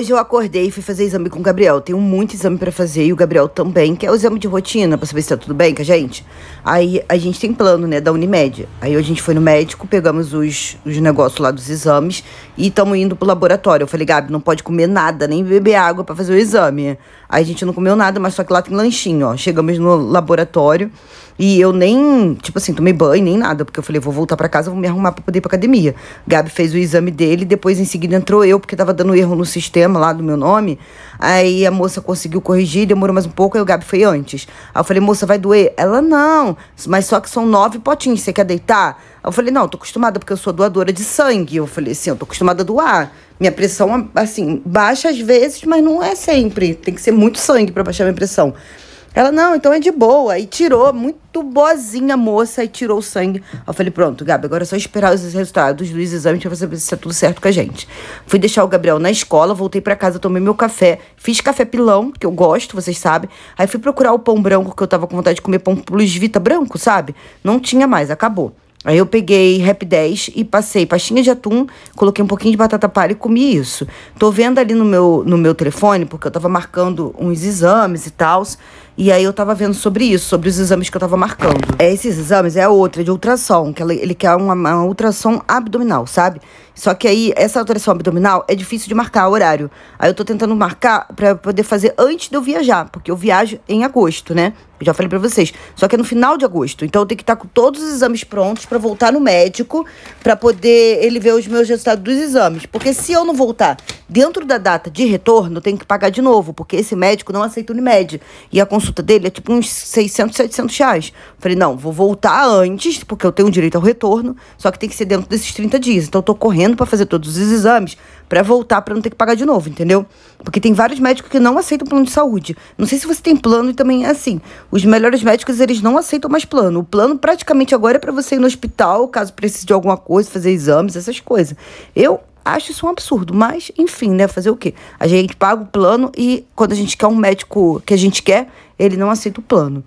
Hoje eu acordei e fui fazer exame com o Gabriel. Tenho muito exame pra fazer e o Gabriel também, que é o exame de rotina, pra saber se tá tudo bem com a gente. Aí a gente tem plano, né, da Unimed. Aí a gente foi no médico, pegamos os negócios lá dos exames e estamos indo pro laboratório. Eu falei, Gabi, não pode comer nada, nem beber água pra fazer o exame. Aí a gente não comeu nada, mas só que lá tem lanchinho, ó. Chegamos no laboratório e eu nem, tipo assim, tomei banho, nem nada. Porque eu falei, vou voltar pra casa, vou me arrumar pra poder ir pra academia. Gabi fez o exame dele, depois em seguida entrou eu, porque tava dando erro no sistema lá do meu nome. Aí a moça conseguiu corrigir, demorou mais um pouco, aí o Gabi foi antes. Aí eu falei, moça, vai doer? Ela, não, mas só que são 9 potinhos, você quer deitar? Aí eu falei, não, tô acostumada, porque eu sou doadora de sangue. Eu falei assim, eu tô acostumada a doar. Minha pressão, assim, baixa às vezes, mas não é sempre. Tem que ser muito sangue pra baixar minha pressão. Ela, não, então é de boa. Aí tirou, muito boazinha a moça, aí tirou o sangue. Aí eu falei, pronto, Gabi, agora é só esperar os resultados dos exames pra saber se tá tudo certo com a gente. Fui deixar o Gabriel na escola, voltei pra casa, tomei meu café. Fiz café pilão, que eu gosto, vocês sabem. Aí fui procurar o pão branco, que eu tava com vontade de comer pão Plus Vita branco, sabe? Não tinha mais, acabou. Aí eu peguei Rap 10 e passei pastinha de atum, coloquei um pouquinho de batata palha e comi isso. Tô vendo ali no meu telefone, porque eu tava marcando uns exames e tal. E aí eu tava vendo sobre isso, sobre os exames que eu tava marcando. Esses exames é outra, de ultrassom, que ele quer uma ultrassom abdominal, sabe? Só que aí, essa ultrassom abdominal é difícil de marcar o horário. Aí eu tô tentando marcar pra poder fazer antes de eu viajar, porque eu viajo em agosto, né? Eu já falei pra vocês. Só que é no final de agosto. Então eu tenho que estar com todos os exames prontos pra voltar no médico, pra poder ele ver os meus resultados dos exames. Porque se eu não voltar dentro da data de retorno, eu tenho que pagar de novo, porque esse médico não aceita Unimed. E a consulta dele é tipo uns 600, 700 reais. Falei, não, vou voltar antes, porque eu tenho direito ao retorno, só que tem que ser dentro desses 30 dias. Então eu tô correndo pra fazer todos os exames, pra voltar, pra não ter que pagar de novo, entendeu? Porque tem vários médicos que não aceitam plano de saúde. Não sei se você tem plano e também é assim. Os melhores médicos, eles não aceitam mais plano. O plano praticamente agora é pra você ir no hospital, caso precise de alguma coisa, fazer exames, essas coisas. Eu acho isso um absurdo, mas, enfim, né? Fazer o quê? A gente paga o plano e quando a gente quer um médico que a gente quer, ele não aceita o plano.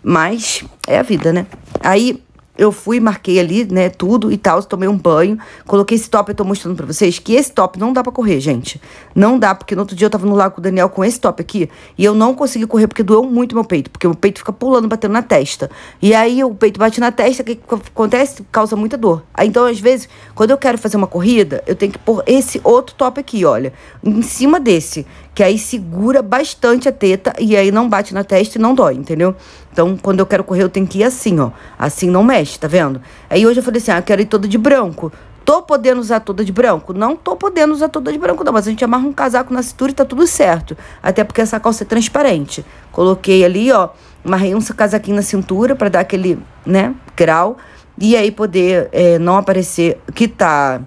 Mas é a vida, né? Aí eu fui, marquei ali, né, tudo e tal, tomei um banho, coloquei esse top, eu tô mostrando pra vocês que esse top não dá pra correr, gente. Não dá, porque no outro dia eu tava no lago com o Daniel com esse top aqui, e eu não consegui correr porque doeu muito meu peito, porque o peito fica pulando, batendo na testa. E aí o peito bate na testa, o que acontece? Causa muita dor. Aí, então, às vezes, quando eu quero fazer uma corrida, eu tenho que pôr esse outro top aqui, olha, em cima desse, que aí segura bastante a teta e aí não bate na testa e não dói, entendeu? Então, quando eu quero correr, eu tenho que ir assim, ó. Assim não mexe, tá vendo? Aí hoje eu falei assim, eu quero ir toda de branco. Tô podendo usar toda de branco? Não tô podendo usar toda de branco, não. Mas a gente amarra um casaco na cintura e tá tudo certo. Até porque essa calça é transparente. Coloquei ali, ó, amarrei um casaquinho na cintura pra dar aquele, né, grau. E aí poder não aparecer que tá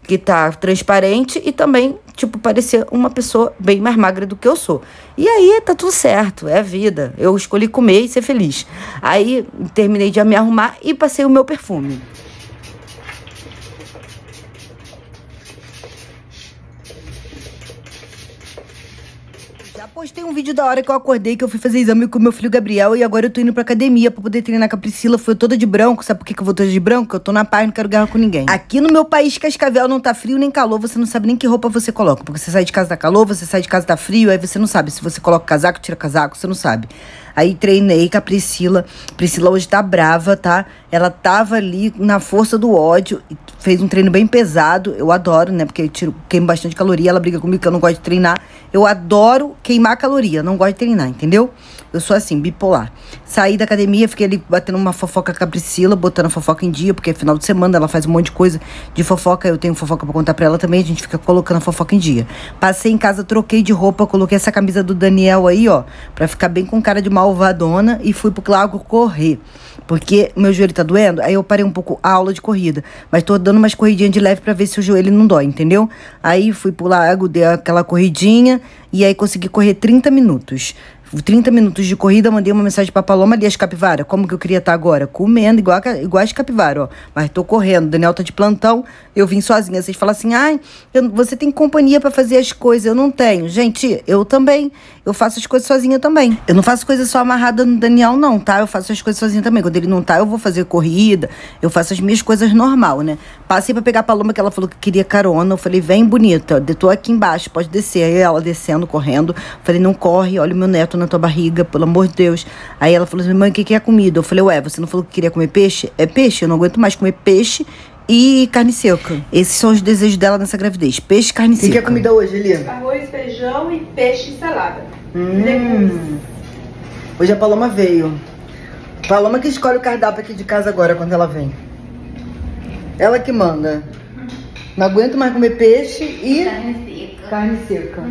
transparente e também, tipo, parecer uma pessoa bem mais magra do que eu sou. E aí, tá tudo certo, é a vida. Eu escolhi comer e ser feliz. Aí, terminei de me arrumar e passei o meu perfume. Já postei um vídeo da hora que eu acordei, que eu fui fazer exame com meu filho Gabriel e agora eu tô indo pra academia pra poder treinar com a Priscila. Fui toda de branco, sabe por que eu vou toda de branco? Eu tô na paz, não quero guerra com ninguém. Aqui no meu país, Cascavel, não tá frio nem calor, você não sabe nem que roupa você coloca. Porque você sai de casa tá calor, você sai de casa tá frio, aí você não sabe se você coloca casaco, tira casaco, você não sabe. Aí treinei com a Priscila. Priscila hoje tá brava, tá? Ela tava ali na força do ódio, fez um treino bem pesado. Eu adoro, né? Porque eu queimo bastante caloria. Ela briga comigo que eu não gosto de treinar. Eu adoro queimar caloria, não gosto de treinar, entendeu? Eu sou assim, bipolar. Saí da academia, fiquei ali batendo uma fofoca com a Priscila, botando a fofoca em dia, porque é final de semana, ela faz um monte de coisa de fofoca, eu tenho fofoca pra contar pra ela também, a gente fica colocando a fofoca em dia. Passei em casa, troquei de roupa, coloquei essa camisa do Daniel aí, ó, pra ficar bem com cara de malvadona e fui pro lago correr. Porque meu joelho tá doendo, aí eu parei um pouco a aula de corrida. Mas tô dando umas corridinhas de leve pra ver se o joelho não dói, entendeu? Aí fui pro lago, dei aquela corridinha e aí consegui correr 30 minutos. 30 minutos de corrida, mandei uma mensagem pra Paloma ali, as capivara. Como que eu queria estar agora? Comendo, igual as capivara, ó. Mas tô correndo, Daniel tá de plantão, eu vim sozinha. Vocês falam assim, ai, você tem companhia pra fazer as coisas. Eu não tenho. Gente, eu também. Eu faço as coisas sozinha também. Eu não faço coisa só amarrada no Daniel, não, tá? Eu faço as coisas sozinha também. Quando ele não tá, eu vou fazer corrida. Eu faço as minhas coisas normal, né? Passei pra pegar a Paloma, que ela falou que queria carona. Eu falei, vem, bonita. Eu tô aqui embaixo, pode descer. Aí ela descendo, correndo. Falei, não corre, olha o meu neto na tua barriga, pelo amor de Deus. Aí ela falou assim, mãe, o que é comida? Eu falei, ué, você não falou que queria comer peixe? É peixe, eu não aguento mais comer peixe e carne seca. Esses são os desejos dela nessa gravidez. Peixe e carne seca. O que é comida hoje, Eli? Arroz, feijão e peixe e salada. Hoje a Paloma veio. Paloma que escolhe o cardápio aqui de casa agora, quando ela vem. Ela que manda. Não aguento mais comer peixe e carne seca.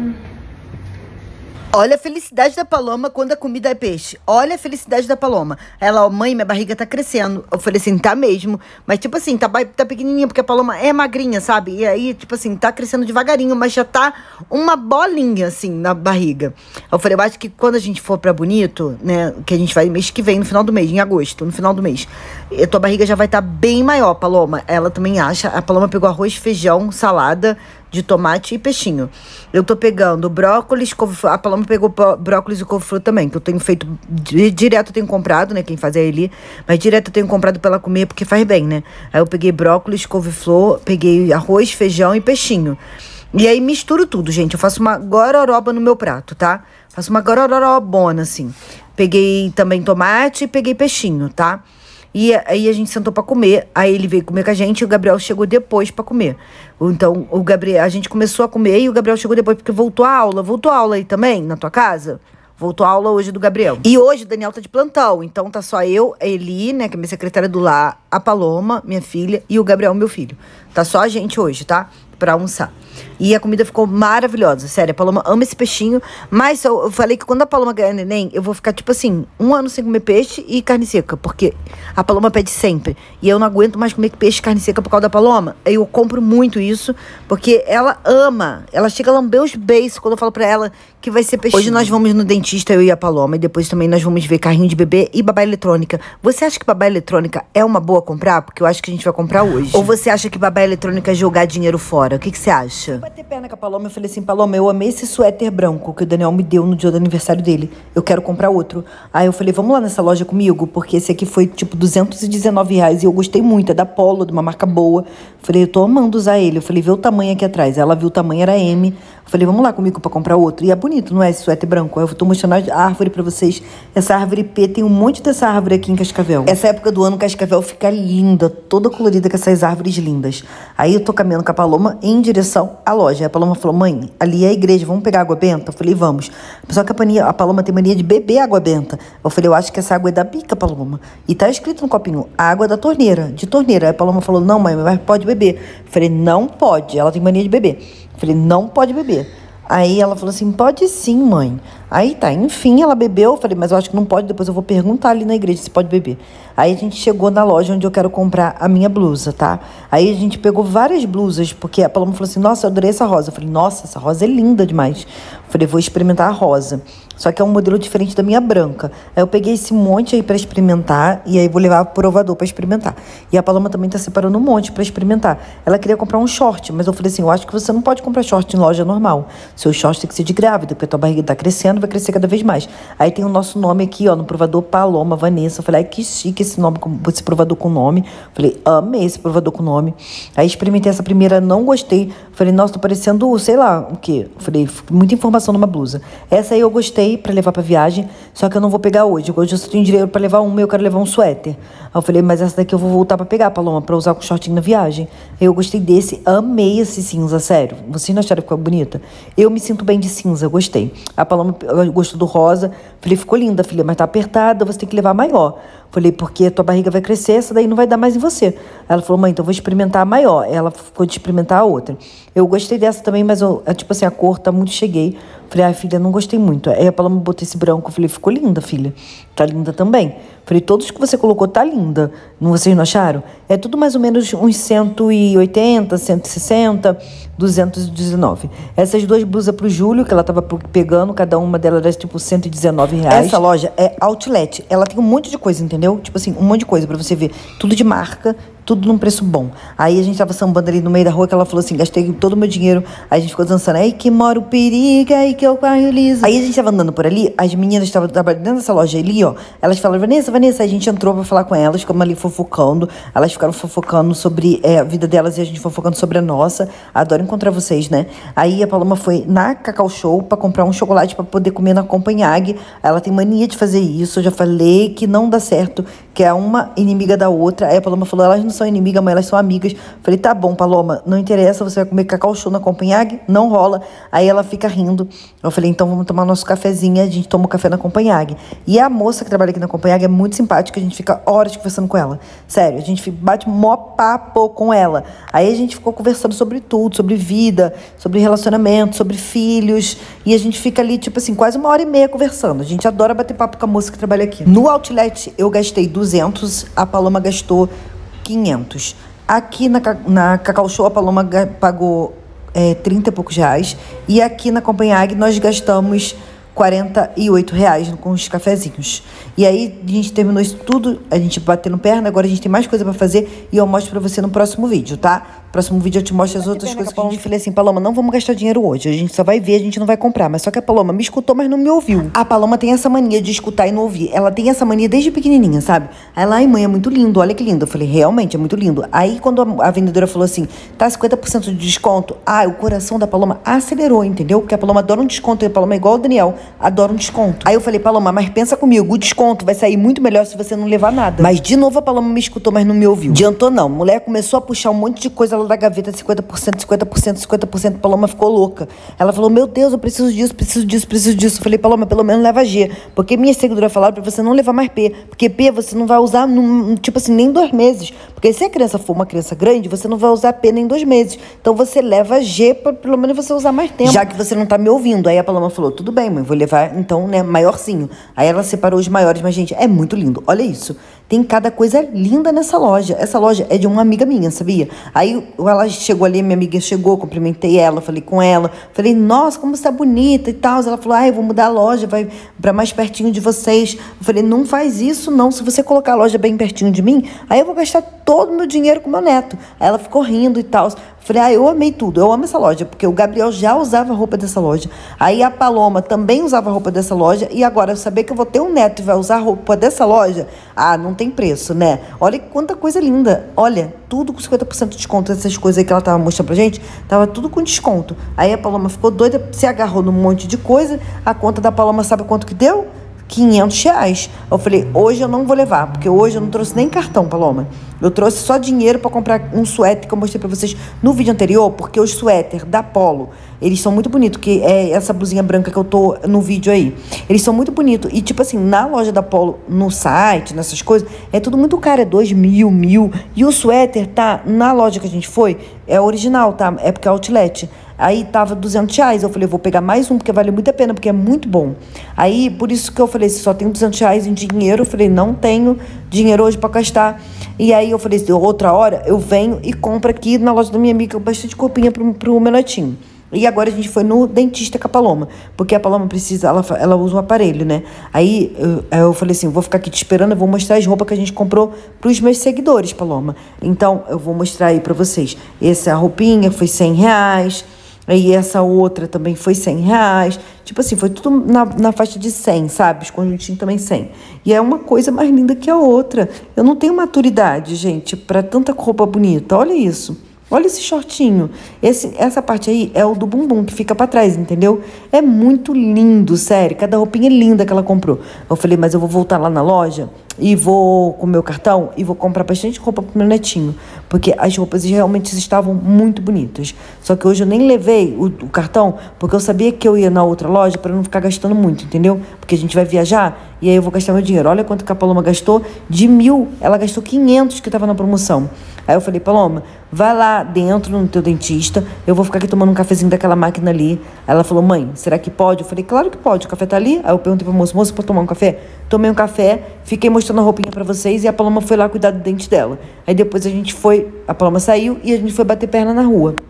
Olha a felicidade da Paloma quando a comida é peixe. Olha a felicidade da Paloma. Ela, ó, mãe, minha barriga tá crescendo. Eu falei assim, tá mesmo. Mas, tipo assim, tá pequenininha, porque a Paloma é magrinha, sabe? E aí, tipo assim, tá crescendo devagarinho, mas já tá uma bolinha, assim, na barriga. Eu falei, eu acho que quando a gente for pra Bonito, né, que a gente vai mês que vem, no final do mês, em agosto, no final do mês, a tua barriga já vai estar bem maior, Paloma. Ela também acha. A Paloma pegou arroz, feijão, salada de tomate e peixinho. Eu tô pegando brócolis, couve-flor. A Paloma pegou brócolis e couve-flor também, que eu tenho feito direto, eu tenho comprado, né? Quem faz é ele. Mas direto eu tenho comprado pra ela comer, porque faz bem, né? Aí eu peguei brócolis, couve-flor, peguei arroz, feijão e peixinho. E aí misturo tudo, gente. Eu faço uma gororoba no meu prato, tá? Faço uma gororobona, assim. Peguei também tomate e peguei peixinho, tá? E aí a gente sentou pra comer, aí ele veio comer com a gente e o Gabriel chegou depois pra comer. Então, a gente começou a comer e o Gabriel chegou depois porque voltou a aula. Voltou a aula aí também, na tua casa? Voltou a aula hoje do Gabriel. E hoje o Daniel tá de plantão, então tá só eu, a Eli, né, que é minha secretária do lar, a Paloma, minha filha, e o Gabriel, meu filho. Tá só a gente hoje, tá? Pra almoçar. E a comida ficou maravilhosa, sério, a Paloma ama esse peixinho, mas eu falei que quando a Paloma ganhar neném, eu vou ficar, tipo assim, 1 ano sem comer peixe e carne seca, porque a Paloma pede sempre, e eu não aguento mais comer peixe e carne seca por causa da Paloma. Eu compro muito isso, porque ela ama, ela chega a lamber os beiços quando eu falo pra ela que vai ser peixe. Hoje nós vamos no dentista, eu e a Paloma, e depois também nós vamos ver carrinho de bebê e babá eletrônica. Você acha que babá eletrônica é uma boa comprar? Porque eu acho que a gente vai comprar hoje. Ou você acha que babá eletrônica é jogar dinheiro fora? O que você acha? Eu bati perna com a Paloma, eu falei assim, Paloma, eu amei esse suéter branco que o Daniel me deu no dia do aniversário dele. Eu quero comprar outro. Aí eu falei, vamos lá nessa loja comigo? Porque esse aqui foi tipo R$219 e eu gostei muito, é da Polo, de uma marca boa. Eu falei, eu tô amando usar ele. Eu falei, vê o tamanho aqui atrás. Ela viu o tamanho, era M. Eu falei, vamos lá comigo pra comprar outro. E é bonito, não é, esse suéter branco? Eu tô mostrando a árvore pra vocês. Essa árvore P, tem um monte dessa árvore aqui em Cascavel. Essa época do ano, Cascavel fica linda, toda colorida com essas árvores lindas. Aí eu tô caminhando com a Paloma em direção à loja. Aí a Paloma falou, mãe, ali é a igreja, vamos pegar água benta? Eu falei, vamos. Só que a Paloma tem mania de beber água benta. Eu falei, eu acho que essa água é da bica, Paloma. E tá escrito no copinho, água da torneira, de torneira. Aí a Paloma falou, não, mãe, mas pode beber. Eu falei, não pode, ela tem mania de beber. Eu falei, não pode beber. Aí ela falou assim, pode sim, mãe. Aí tá, enfim, ela bebeu. Eu falei, mas eu acho que não pode, depois eu vou perguntar ali na igreja se pode beber. Aí a gente chegou na loja onde eu quero comprar a minha blusa, tá? Aí a gente pegou várias blusas, porque a Paloma falou assim, nossa, eu adorei essa rosa. Eu falei, nossa, essa rosa é linda demais. Eu falei, vou experimentar a rosa. Só que é um modelo diferente da minha branca. Aí eu peguei esse monte aí pra experimentar e aí vou levar pro provador pra experimentar. E a Paloma também tá separando um monte pra experimentar. Ela queria comprar um short, mas eu falei assim, eu acho que você não pode comprar short em loja normal. Seu short tem que ser de grávida, porque a tua barriga tá crescendo, vai crescer cada vez mais. Aí tem o nosso nome aqui, ó, no provador Paloma Vanessa. Eu falei, ai, que chique esse nome, esse provador com nome. Eu falei, amei esse provador com nome. Aí experimentei essa primeira, não gostei. Eu falei, nossa, tô parecendo, sei lá, o quê? Eu falei, muita informação numa blusa. Essa aí eu gostei pra levar pra viagem, só que eu não vou pegar hoje. Hoje eu só tenho dinheiro pra levar uma, eu quero levar um suéter. Aí eu falei, mas essa daqui eu vou voltar pra pegar, Paloma, pra usar com shortinho na viagem. Aí eu gostei desse, amei esse cinza, sério. Vocês não acharam que ficou bonita? Eu me sinto bem de cinza, gostei. A Paloma gostou do rosa. Falei, ficou linda, filha, mas tá apertada, você tem que levar maior. Falei, porque a tua barriga vai crescer, essa daí não vai dar mais em você. Ela falou, mãe, então eu vou experimentar a maior. Ela ficou de experimentar a outra. Eu gostei dessa também, mas tipo assim, a cor tá muito cheguei. Falei, ai, filha, não gostei muito. Aí a Paloma botou esse branco. Eu falei, ficou linda, filha. Tá linda também. Falei, todos que você colocou tá linda. Não, vocês não acharam? É tudo mais ou menos uns 180, 160, 219. Essas duas blusas pro Júlio, que ela tava pegando, cada uma delas era tipo R$119. Essa loja é outlet. Ela tem um monte de coisa, entendeu? Tipo assim, um monte de coisa pra você ver. Tudo de marca, tudo num preço bom. Aí a gente tava sambando ali no meio da rua, que ela falou assim, gastei todo o meu dinheiro. Aí a gente ficou dançando, aí que mora o perigo, aí que eu corro liso. Aí a gente tava andando por ali, as meninas estavam trabalhando dentro dessa loja ali, ó. Elas falaram, Vanessa, a gente entrou pra falar com elas, ficamos ali fofocando. Elas ficaram fofocando sobre a vida delas e a gente fofocando sobre a nossa. Adoro encontrar vocês, né? Aí a Paloma foi na Cacau Show pra comprar um chocolate pra poder comer na Copenhague. Ela tem mania de fazer isso, eu já falei que não dá certo, que é uma inimiga da outra. Aí a Paloma falou, elas não são inimigas, mas elas são amigas. Falei, tá bom, Paloma, não interessa, você vai comer Cacau Show na Copenhague? Não rola. Aí ela fica rindo. Eu falei, então vamos tomar nosso cafezinho. A gente toma o café na Copenhague. E a moça que trabalha aqui na Copenhague é muito simpática, a gente fica horas conversando com ela. Sério, a gente bate mó papo com ela. Aí a gente ficou conversando sobre tudo, sobre vida, sobre relacionamento, sobre filhos. E a gente fica ali, tipo assim, quase 1h30 conversando. A gente adora bater papo com a moça que trabalha aqui. No outlet, eu gastei 200, a Paloma gastou 500. Aqui na Cacau Show, a Paloma pagou 30 e poucos reais. E aqui na Copenhague, nós gastamos R$48 com os cafezinhos. E aí, a gente terminou isso tudo, a gente batendo perna, agora a gente tem mais coisa pra fazer e eu mostro pra você no próximo vídeo, tá? No próximo vídeo eu te mostro as outras coisas que a gente... Falei assim, Paloma, não vamos gastar dinheiro hoje, a gente só vai ver, a gente não vai comprar. Mas só que a Paloma me escutou, mas não me ouviu. A Paloma tem essa mania de escutar e não ouvir. Ela tem essa mania desde pequenininha, sabe? Aí ela, ai mãe, é muito lindo, olha que lindo. Eu falei, realmente, é muito lindo. Aí quando a vendedora falou assim, tá 50% de desconto, o coração da Paloma acelerou, entendeu? Porque a Paloma adora um desconto, e a Paloma é igual o Daniel, adora um desconto. Aí eu falei, Paloma, mas pensa comigo, o desconto vai sair muito melhor se você não levar nada. Mas de novo a Paloma me escutou, mas não me ouviu. Adiantou não. Mulher começou a puxar um monte de coisa lá da gaveta, 50%, 50%, 50%. Paloma ficou louca. Ela falou, meu Deus, eu preciso disso, preciso disso, preciso disso. Eu falei, Paloma, pelo menos leva G. Porque minha seguidora falaram pra você não levar mais P. Porque P você não vai usar, tipo assim, nem 2 meses. Porque se a criança for uma criança grande, você não vai usar P nem 2 meses. Então você leva G pra pelo menos você usar mais tempo. Já que você não tá me ouvindo. Aí a Paloma falou, tudo bem, mãe, vou levar então, né, maiorzinho. Aí ela separou os maiores, mas gente, é muito lindo. Olha isso. Tem cada coisa linda nessa loja. Essa loja é de uma amiga minha, sabia? Aí ela chegou ali, minha amiga chegou, cumprimentei ela, falei com ela. Falei, nossa, como você tá bonita e tal. Ela falou, eu vou mudar a loja, vai pra mais pertinho de vocês. Eu falei, não faz isso não. Se você colocar a loja bem pertinho de mim, aí eu vou gastar todo o meu dinheiro com meu neto. Aí ela ficou rindo e tal. Falei, eu amei tudo, eu amo essa loja, porque o Gabriel já usava roupa dessa loja. Aí a Paloma também usava roupa dessa loja, e agora saber que eu vou ter um neto e vai usar roupa dessa loja, não tem preço, né? Olha quanta coisa linda. Olha, tudo com 50% de desconto, essas coisas aí que ela tava mostrando pra gente, tava tudo com desconto. Aí a Paloma ficou doida, se agarrou num monte de coisa, a conta da Paloma sabe quanto que deu? R$500. Eu falei, hoje eu não vou levar, porque hoje eu não trouxe nem cartão, Paloma. Eu trouxe só dinheiro para comprar um suéter que eu mostrei para vocês no vídeo anterior, porque os suéter da Polo, eles são muito bonitos, que é essa blusinha branca que eu tô no vídeo aí. Eles são muito bonitos. E tipo assim, na loja da Polo, no site, nessas coisas, é tudo muito caro, é 2.000, 1.000. E o suéter tá, na loja que a gente foi, é original, tá? É porque é outlet. Aí tava R$200. Eu falei, vou pegar mais um, porque vale muito a pena, porque é muito bom. Aí, por isso que eu falei, se só tenho R$200 em dinheiro, eu falei, não tenho dinheiro hoje para gastar. E aí eu falei, outra hora eu venho e compro aqui na loja da minha amiga bastante roupinha pro meu netinho. E agora a gente foi no dentista com a Paloma, porque a Paloma precisa, ela usa um aparelho, né? Aí eu falei assim, vou ficar aqui te esperando, eu vou mostrar as roupas que a gente comprou pros meus seguidores, Paloma. Então, eu vou mostrar aí pra vocês. Essa roupinha foi R$100, aí essa outra também foi R$100. Tipo assim, foi tudo na faixa de 100, sabe? Os conjuntinhos também 100. E é uma coisa mais linda que a outra. Eu não tenho maturidade, gente, pra tanta roupa bonita. Olha isso. Olha esse shortinho. Essa parte aí é o do bumbum, que fica pra trás, entendeu? É muito lindo, sério. Cada roupinha linda que ela comprou. Eu falei, mas eu vou voltar lá na loja e vou com o meu cartão e vou comprar bastante roupa pro meu netinho, porque as roupas realmente estavam muito bonitas. Só que hoje eu nem levei o cartão, porque eu sabia que eu ia na outra loja para não ficar gastando muito, entendeu? Porque a gente vai viajar e aí eu vou gastar meu dinheiro. Olha quanto que a Paloma gastou. De 1.000, ela gastou 500 que estava na promoção. Aí eu falei, Paloma, vai lá dentro no teu dentista, eu vou ficar aqui tomando um cafezinho daquela máquina ali. Aí ela falou, mãe, será que pode? Eu falei, claro que pode, o café tá ali. Aí eu perguntei pro moço, pode tomar um café? Tomei um café, fiquei mostrando a roupinha pra vocês e a Paloma foi lá cuidar do dente dela. Aí depois a Paloma saiu e a gente foi bater perna na rua.